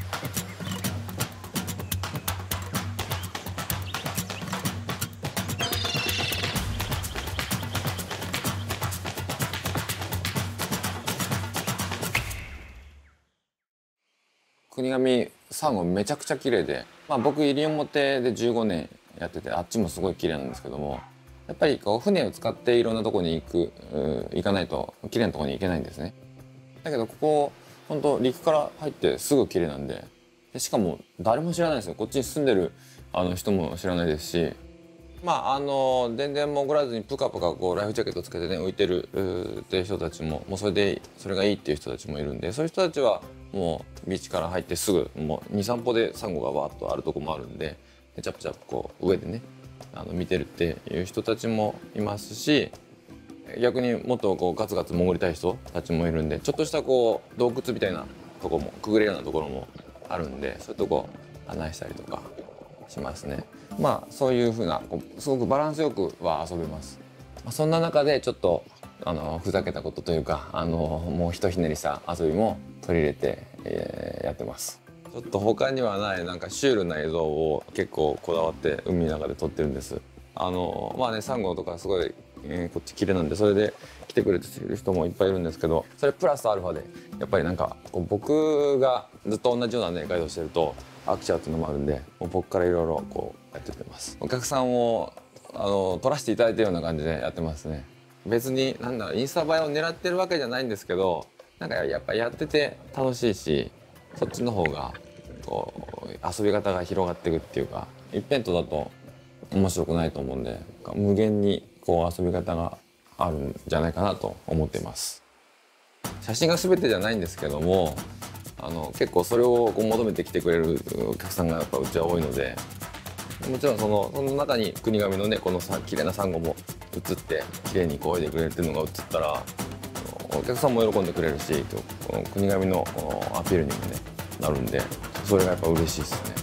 国頭サンゴめちゃくちゃ綺麗で、僕西表で15年やってて、あっちもすごい綺麗なんですけども、やっぱりこう船を使っていろんなとこに行かないと綺麗なとこに行けないんですね。だけどここ本当陸から入ってすぐ綺麗なんで、しかも誰も知らないですよ。こっちに住んでる人も知らないですし、全然潜らずにプカプカこうライフジャケットつけてね浮いてるっていう人たちもそれがいいっていう人たちもいるんで、そういう人たちはもうビーチから入ってすぐもう 2,3 歩でサンゴがわーっとあるとこもあるんで、チャプチャプこう上でね見てるっていう人たちもいますし、逆にもっとこうガツガツ潜りたい人たちもいるんで、ちょっとしたこう洞窟みたいなとこもくぐれるようなところもあるんで、そういうとこ案内したりとかしますね。そういう風なすごくバランスよくは遊べます。そんな中でちょっとふざけたことというかもうひとひねりした遊びも取り入れて、やってます。ちょっと他にはないなんかシュールな映像を結構こだわって海の中で撮ってるんです。サンゴとかすごい、こっち綺麗なんで、それで来てくれてる人もいっぱいいるんですけど、それプラスアルファでやっぱりなんか僕がずっと同じようなねガイドしてると飽きちゃうっていうのもあるんで、僕からいろいろこうやってってます。お客さんを撮らせていただいてるような感じでやってますね。別にインスタ映えを狙ってるわけじゃないんですけど、なんかやっぱやってて楽しいし、そっちの方がこう遊び方が広がっていくっていうか、一辺倒だと面白くないと思うんで、無限にこう遊び方があるんじゃないかなと思っています。写真が全てじゃないんですけども、結構それをこう求めてきてくれるお客さんがやっぱうちは多いので、もちろんその中に国頭のねこの綺麗なサンゴも映って綺麗にこう泳いでくれるっていうのが映ったら、お客さんも喜んでくれるし、この国頭のアピールにもねなるんで、それがやっぱ嬉しいですね。